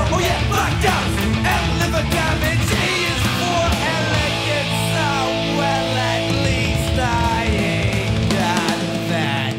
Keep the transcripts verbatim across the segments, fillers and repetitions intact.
Oh yeah, blackouts and liver damage. E is for elegance. Oh well, at least I ain't got that.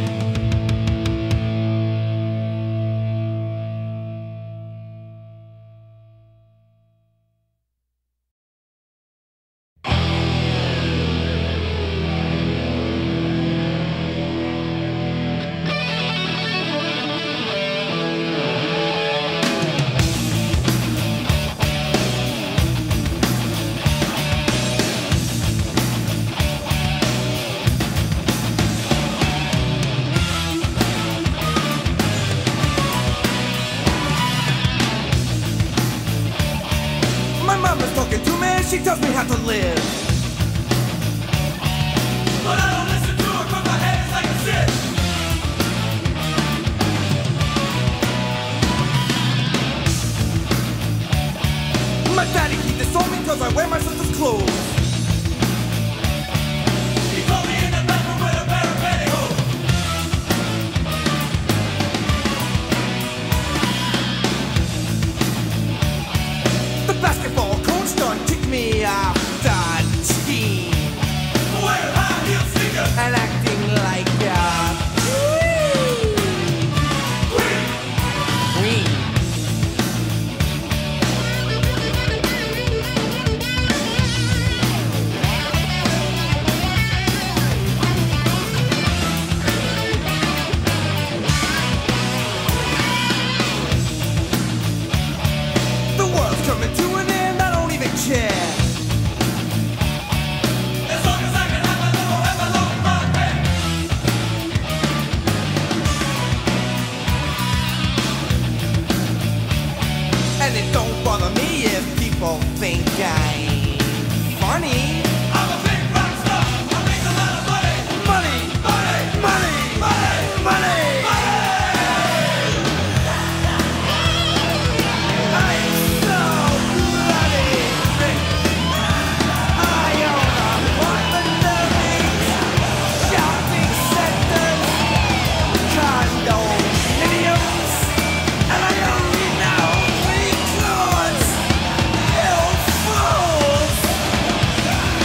My mama's talking to me, she tells me how to live. But I don't listen to her cause my head is like a sieve. My daddy, he disowned me cause I wear my sister's clothes. He told me in the bathroom with a pair of pantyhose. The basketball coach done kicked me off the team. Wearing high heel sneakers and acting like a queen. Queen. The world's coming to an end, I don't even care. As long as I can have a little envelope in my head. And it don't bother me if people think I'm funny. I'm a big rock star, I make a lot of money. Money, money, money, money, money. I'm so bloody rich. I own apartment buildings, shopping centers, condominiums, and I only know three clothes. You fools!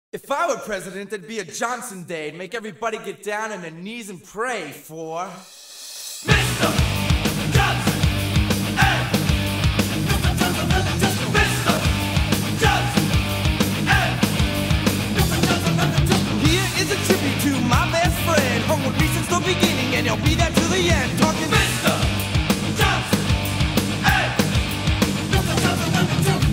If I were president, there'd be a Johnson Day. Make everybody get down on their knees and pray for Mister Johnson. Hey. Mister Johnson, Mister Johnson. Hey. Mister Johnson. Here is a tribute to my best friend, hung with me since the beginning, and he'll be there to the end. Talking Mister Johnson. Hey. Mister Johnson, Mister Johnson.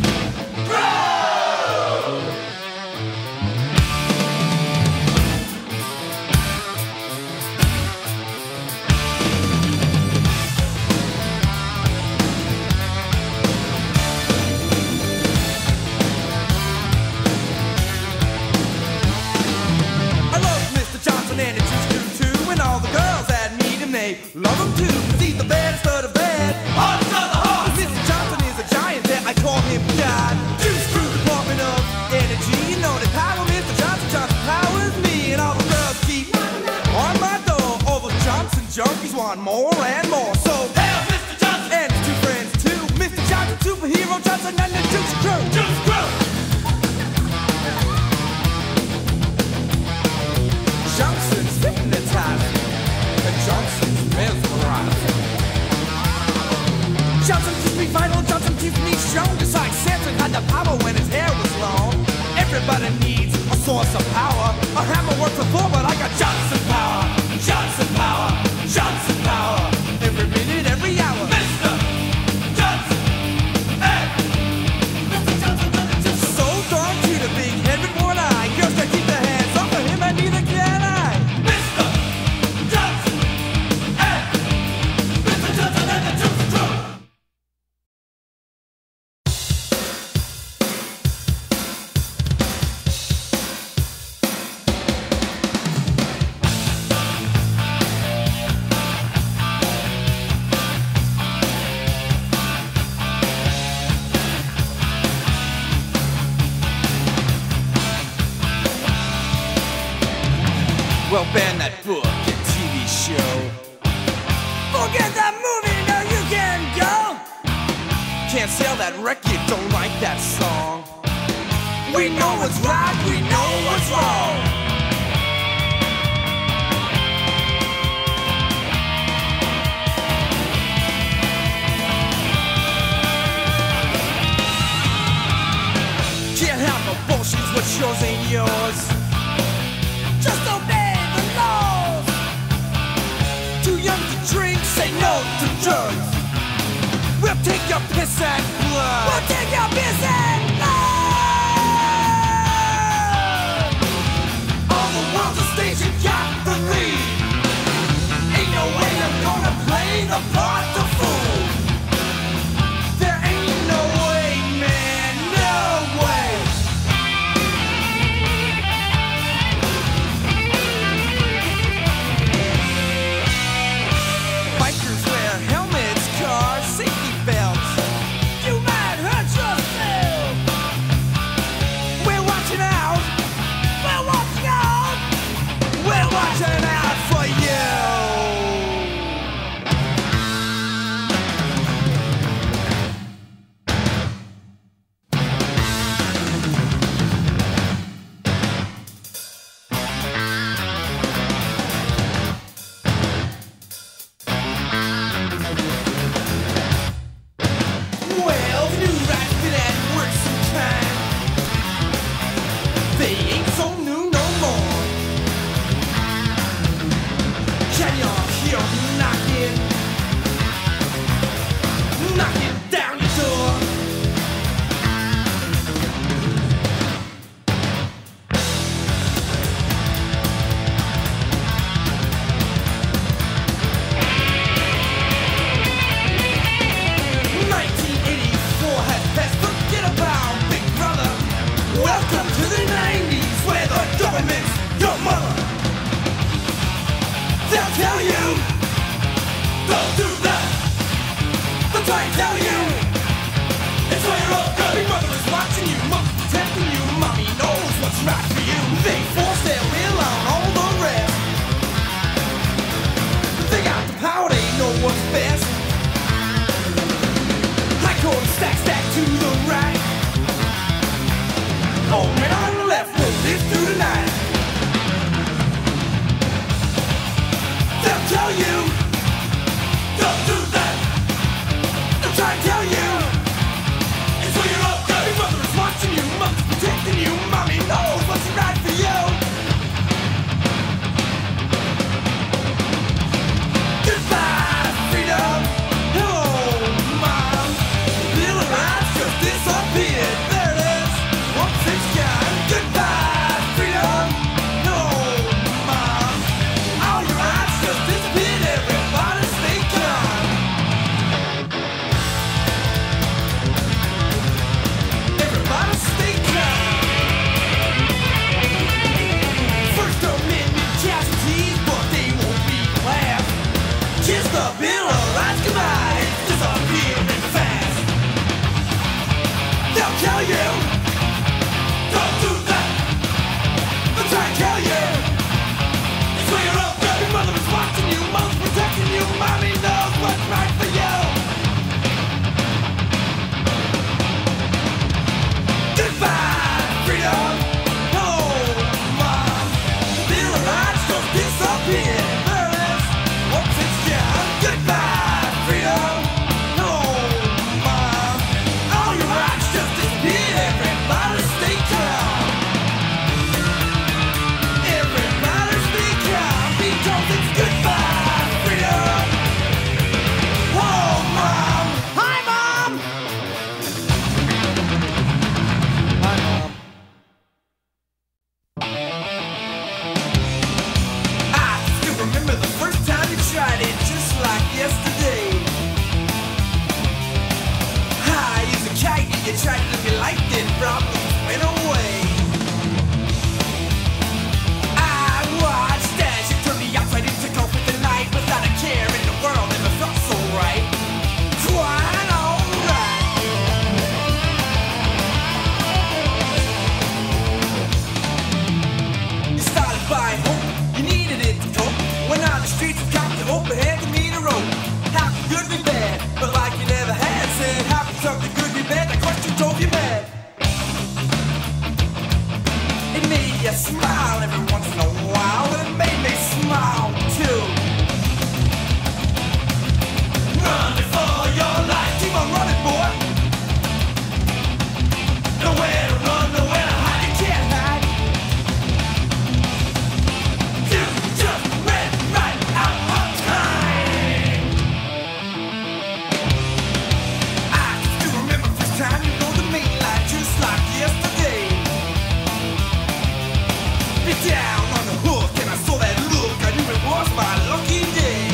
And it's just true too, and all the girls that meet him, they love him too, cause he's the baddest of the bad. Hardest of the hard. Mister Johnson is a giant that I call him God. Juice through the Department of Energy. You know the power, Mister Johnson, Johnson powers me, and all the girls keep on my door. All the Johnson junkies want more and more. So hail Mister Johnson and his two friends too. Mister Johnson, superhero Johnson, and the Juice Crew. Juice Crew. Johnson's hypnotizing, and Johnson's mesmerizing. Johnson keeps me vital, Johnson keeps me strong. Just like Samson had the power when his hair was long. Everybody needs a source of power. A hammer works before, but I got Johnson power. Johnson power, Johnson power. Every minute, every hour. Mister Johnson, hey. Mister Johnson, Mister Johnson. So darn cute, a big head with one eye. Girls can keep their hands off of him, and neither can I. Well, ban that book and T V show. Forget that movie, now you can go. Can't sell that record, don't like that song. We know what's right, we know what's wrong. Can't have no bullshit, what's yours ain't yours. Just obey. Too young to drink, say no to drugs. We'll take your piss and blood. We'll take your piss and blood. All the world's a stage, you got the lead. Ain't no way you're gonna play the part to fool. There ain't no way, man, no way. Helmets, cars, safety belts. You might hurt yourself. We're watching out. We're watching out. We're watching out for you. Stack, stack to the right. Oh, man, on the left, well, lift Kiss the bill of rights goodbye. It's disappearing fast. They'll kill you. Don't do that. They'll try and kill you. It's where you're up there. Your mother is watching you. Mom's protecting you. Mommy knows what's right for you. Goodbye, freedom. No, mom. The bill of rights just disappeared. Once it's down, goodbye, freedom. No, mom. All your rights just disappeared. Everybody stay calm. Everybody stay calm. Because it's goodbye, freedom. Oh, mom. Hi, mom. Hi, mom. I still remember the first time you tried it, just like yesterday. I used a kite and you tried to look like it, problems went away. I watched as you turned me outside and took off with the night without a care in the world, never felt so right. Quite alright. You started buying hope, you needed it to cope. Went out the streets and copped the open hand to me the road. How could good be bad? But like you never had said, how could something good be bad? That question drove you mad. It made you smile every once in a while, but it made me smile too. Running for your life, keep on running, boy. Nowhere to run, nowhere to hide, you can't hide. You just ran right out of time. I can still remember the first time you rode the main line, just like yesterday. Bit down on the hook and I saw that look, I knew it was my lucky day.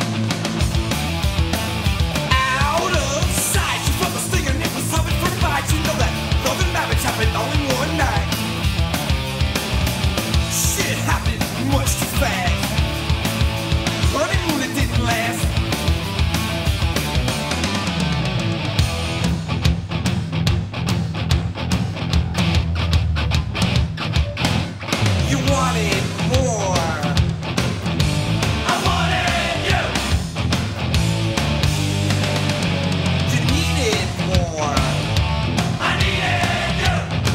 Out of sight, you felt the sting and it was something for fight. You know that nothing damage happened all in one night. Shit happened much too fast. Honeymoon, it didn't last. You wanted more. I wanted you. You needed more. I needed you.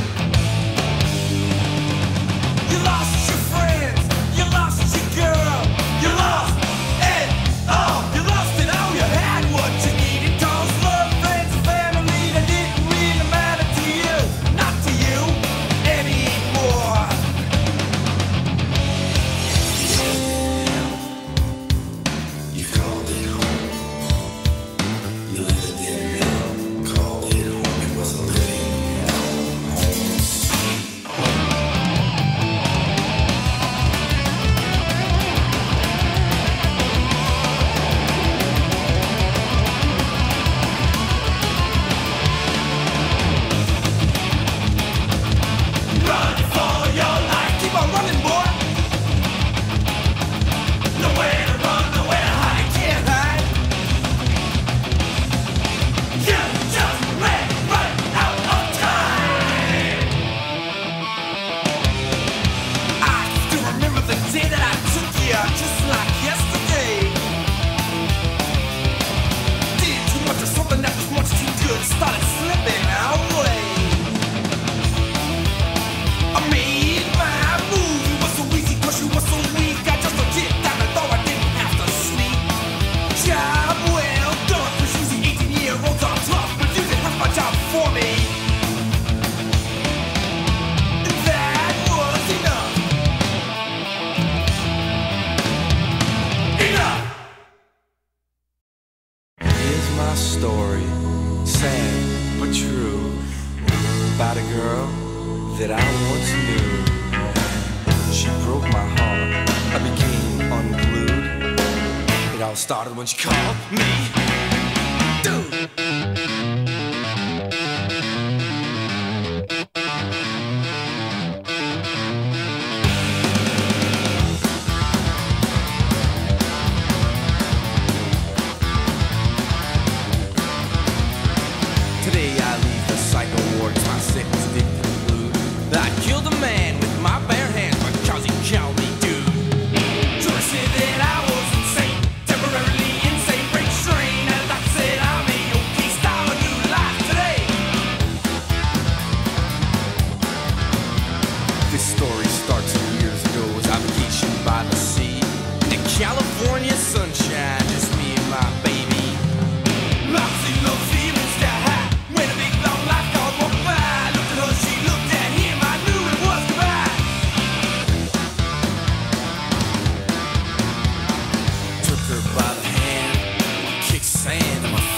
You lost your friends. You lost your girl. You lost it all. You lost it all. You had what you needed. Those love, friends, family that didn't really matter to you. Not to you anymore. You called it home. You lived in hell. Called it home. It was a living hell. Home sweet home. Run for your life. Keep on running, boy. Nowhere to run, nowhere to hide. You can't hide. You just ran right out of time. I still remember the day that I took you, just like yesterday. Did too much of something that was much too good. Started slipping away. I made my move. You were so easy 'cause you were so weak. I just dipped down the door. I didn't have to sneak. Job well done. 'Cause using eighteen-year-olds are tough, but you did half my job for me. That was enough. Enough. Here's my story, sad but true, about a girl that I once knew. She broke my heart, I became unglued. It all started when she called me dude.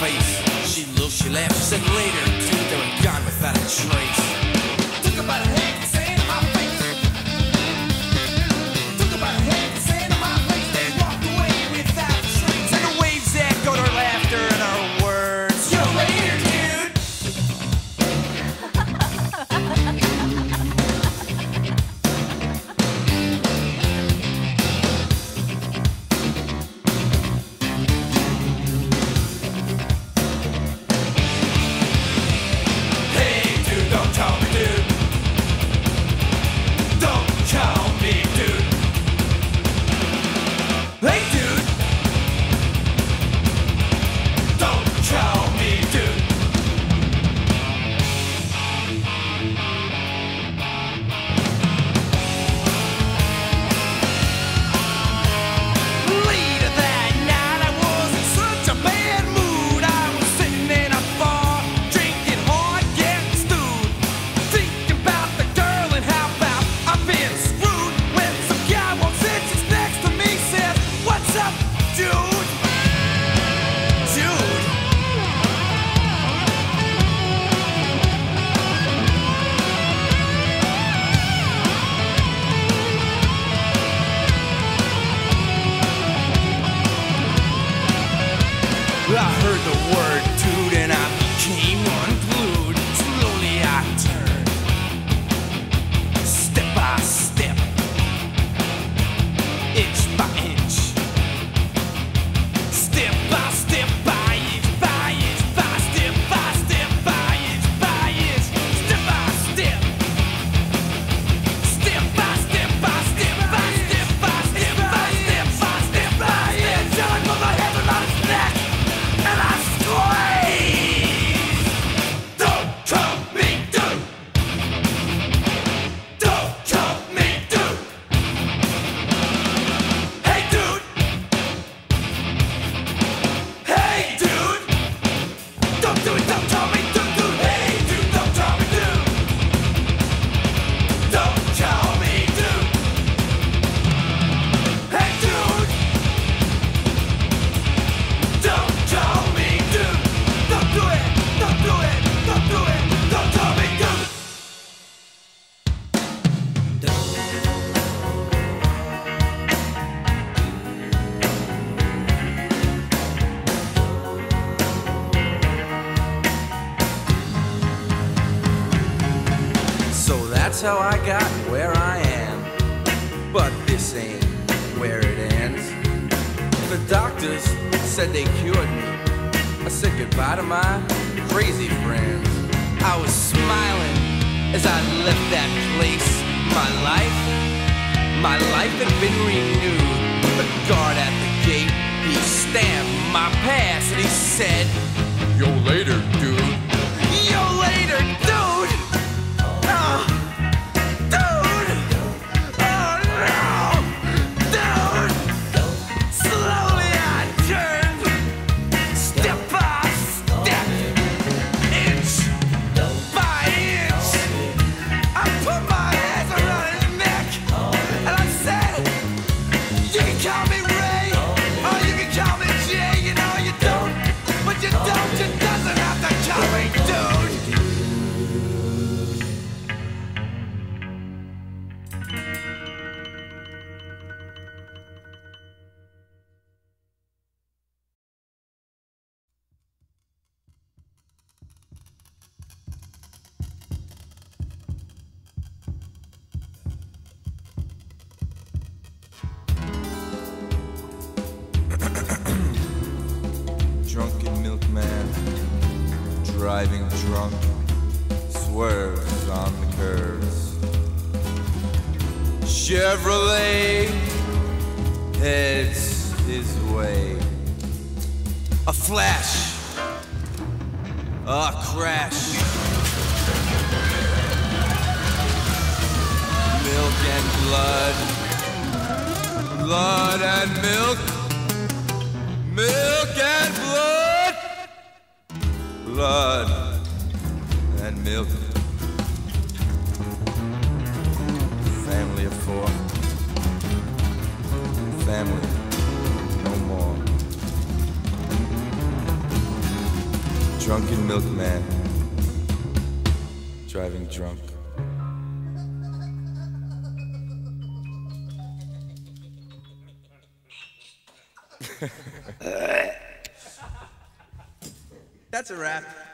place. She looked, she laughed, she said later, dude, they were gone without a trace. Took about a head, sand in my face. Took about a head, sand in my face. They walked away without a trace. And the waves echoed her laughter and her words. Yo, later, dude. Don't call me dude. Don't call me dude. Hey dude. Don't call me dude. Later that night I was in such a bad mood. I was sitting in a bar, drinking hard, getting stewed. Thinking about the girl and how about I've been screwed. When some guy walks in, sits next to me, says, "What's up, dude?" Dude. I heard the word dude and I became unglued. Slowly I turned, step by step, inch by inch, step by step, by inch by inch, by step by step, by inch by inch, step by step, step by step, by step by step, by step by step, by step by inch, till I put my head around his neck and I squeeze. Don't call me dude. Don't call me dude. Hey dude. Hey dude. Don't do it. Don't call me dude. Dude. Hey dude. Don't call me dude. Don't call me dude. Hey dude. Don't call me dude. Don't do it. Don't do it. Don't do it. Don't call me dude. So that's how I got where I am. But this ain't where it ends. The doctors said they cured me. I said goodbye to my crazy friends. I was smiling as I left that place. My life, my life had been renewed. The guard at the gate, he stamped my pass and he said, "Yo later, dude." Yo later, dude. Oh, dude. Oh no, dude. Slowly I turned, step by step, inch by inch. I put my hands around his neck and I said, "You can call me Ray, or you can call me Jay. You know you don't, but you don't. You doesn't have to call me dude." Drunken milkman, driving drunk, swerves on the curves. Chevrolet heads his way. A flash, a crash. Milk and blood, blood and milk. Milk and blood, blood and milk. Family of four, family no more. drunken milkman driving drunk. That's a wrap.